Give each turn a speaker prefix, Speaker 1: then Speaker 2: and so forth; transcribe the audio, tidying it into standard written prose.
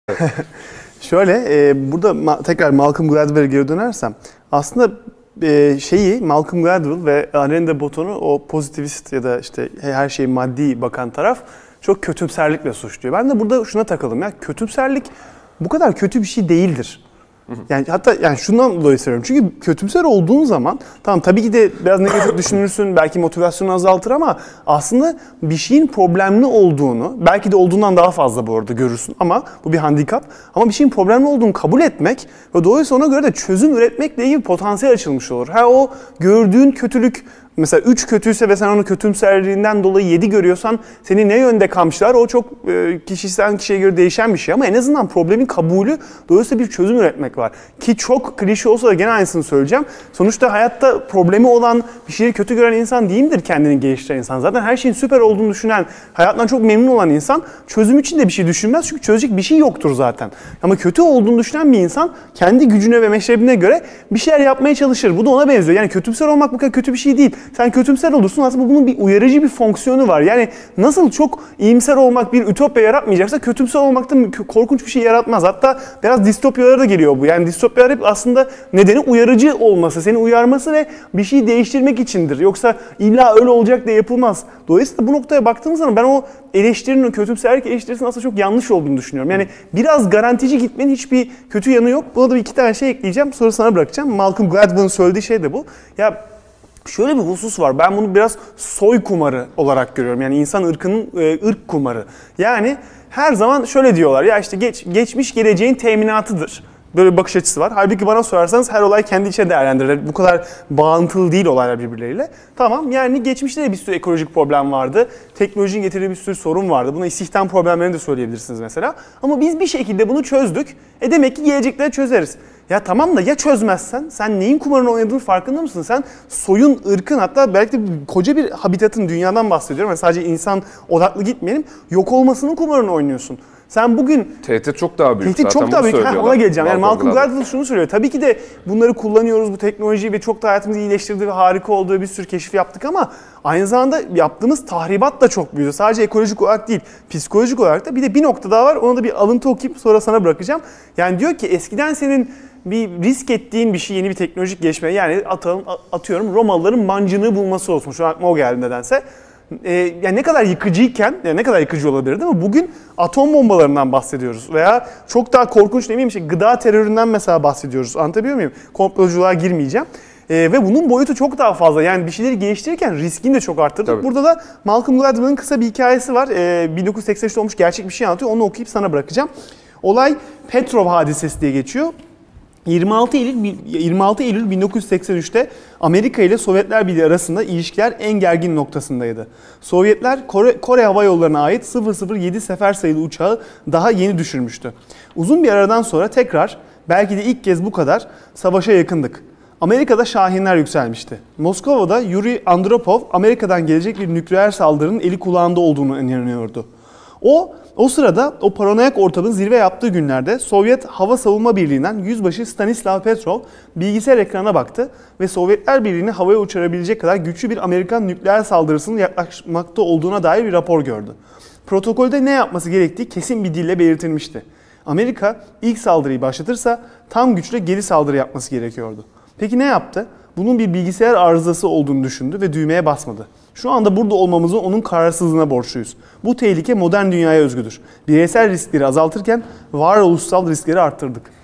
Speaker 1: Şöyle, burada tekrar Malcolm Gladwell'e geri dönersem, aslında Malcolm Gladwell ve Alain de Botton'u o pozitivist ya da işte her şey maddi bakan taraf çok kötümserlikle suçluyor. Ben de burada şuna takıldım ya, kötümserlik bu kadar kötü bir şey değildir. Yani hatta şundan dolayı söylüyorum. Çünkü kötümser olduğun zaman tamam, tabii ki de biraz negatif düşünürsün, belki motivasyonu azaltır ama aslında bir şeyin problemli olduğunu, belki de olduğundan daha fazla bu arada görürsün ama bu bir handikap. Ama bir şeyin problemli olduğunu kabul etmek ve dolayısıyla ona göre de çözüm üretmekle ilgili potansiyel açılmış olur. O gördüğün kötülük mesela 3 kötüyse ve sen onu kötümserliğinden dolayı 7 görüyorsan seni ne yönde kamçılar, o çok kişiden kişiye göre değişen bir şey ama en azından problemin kabulü, dolayısıyla bir çözüm üretmek var. Ki çok klişe olsa da gene aynısını söyleyeceğim. Sonuçta hayatta problemi olan, bir şeyi kötü gören insan değil midir kendini geliştiren insan? Zaten her şeyin süper olduğunu düşünen, hayattan çok memnun olan insan çözüm için de bir şey düşünmez çünkü çözecek bir şey yoktur zaten. Ama kötü olduğunu düşünen bir insan kendi gücüne ve meşrebine göre bir şeyler yapmaya çalışır. Bu da ona benziyor. Yani kötümser olmak bu kadar kötü bir şey değil. Sen kötümser olursun, aslında bunun bir uyarıcı bir fonksiyonu var. Yani nasıl çok iyimser olmak bir ütopya yaratmayacaksa kötümser olmak da korkunç bir şey yaratmaz. Hatta biraz distopyalara da geliyor bu. Yani distopyalar hep aslında nedeni uyarıcı olması, seni uyarması ve bir şeyi değiştirmek içindir. Yoksa illa öyle olacak diye yapılmaz. Dolayısıyla bu noktaya baktığımız zaman ben o eleştirinin, o kötümserlik eleştirisinin aslında çok yanlış olduğunu düşünüyorum. Yani biraz garantici gitmenin hiçbir kötü yanı yok. Buna da bir iki tane şey ekleyeceğim, sonra sana bırakacağım. Malcolm Gladwell'ın söylediği şey de bu. Ya şöyle bir husus var. Ben bunu biraz soy kumarı olarak görüyorum. Yani insan ırkının ırk kumarı. Yani her zaman şöyle diyorlar. Ya işte geçmiş geleceğin teminatıdır. Böyle bir bakış açısı var. Halbuki bana sorarsanız her olay kendi içine değerlendirilir. Bu kadar bağıntılı değil olaylar birbirleriyle. Tamam, yani geçmişte de bir sürü ekolojik problem vardı. Teknolojinin getirdiği bir sürü sorun vardı. Buna istihdam problemlerini de söyleyebilirsiniz mesela. Ama biz bir şekilde bunu çözdük. Demek ki gelecekte de çözeriz. Ya tamam da ya çözmezsen, sen neyin kumarını oynadığının farkında mısın? Sen soyun, ırkın, hatta belki de koca bir habitatın, dünyadan bahsediyorum. Yani sadece insan odaklı gitmeyelim. Yok olmasının kumarını oynuyorsun. Sen bugün...
Speaker 2: Tehdit çok daha büyük.
Speaker 1: Tehdit çok daha büyük. Ona geleceğim. Yani Malcolm Gladwell şunu söylüyor. Tabii ki de bunları kullanıyoruz, bu teknolojiyi ve çok da hayatımızı iyileştirdi ve harika olduğu bir sürü keşif yaptık ama aynı zamanda yaptığımız tahribat da çok büyüdü. Sadece ekolojik olarak değil, psikolojik olarak da. Bir de bir nokta daha var. Ona da bir alıntı okuyup sonra sana bırakacağım. Yani diyor ki eskiden senin bir risk ettiğin bir şey, yeni bir teknolojik gelişme, yani atıyorum Romalıların mancınığı bulması olsun. Şu an aklıma o geldi nedense. Yani ne kadar yıkıcıyken, yani ne kadar yıkıcı olabilir değil mi? Bugün atom bombalarından bahsediyoruz veya çok daha korkunç gıda teröründen mesela bahsediyoruz. Anlatabiliyor muyum? Komploculuğa girmeyeceğim. Ve bunun boyutu çok daha fazla. Yani bir şeyleri geliştirirken riskini de çok arttırdık. Tabii. Burada da Malcolm Gladwell'ın kısa bir hikayesi var. 1983'te olmuş gerçek bir şey anlatıyor. Onu okuyup sana bırakacağım. Olay Petrov hadisesi diye geçiyor. 26 Eylül 1983'te Amerika ile Sovyetler Birliği arasında ilişkiler en gergin noktasındaydı. Sovyetler Kore Hava Yolları'na ait 007 sefer sayılı uçağı daha yeni düşürmüştü. Uzun bir aradan sonra tekrar, belki de ilk kez bu kadar, savaşa yakındık. Amerika'da şahinler yükselmişti. Moskova'da Yuri Andropov, Amerika'dan gelecek bir nükleer saldırının eli kulağında olduğunu inanıyordu. O sırada o paranoyak ortamın zirve yaptığı günlerde Sovyet Hava Savunma Birliği'nden Yüzbaşı Stanislav Petrov bilgisayar ekranına baktı ve Sovyetler Birliği'ni havaya uçurabilecek kadar güçlü bir Amerikan nükleer saldırısının yaklaşmakta olduğuna dair bir rapor gördü. Protokolde ne yapması gerektiği kesin bir dille belirtilmişti. Amerika ilk saldırıyı başlatırsa tam güçle geri saldırı yapması gerekiyordu. Peki ne yaptı? Bunun bir bilgisayar arızası olduğunu düşündü ve düğmeye basmadı. Şu anda burada olmamızı onun kararsızlığına borçluyuz. Bu tehlike modern dünyaya özgüdür. Bireysel riskleri azaltırken varoluşsal riskleri arttırdık.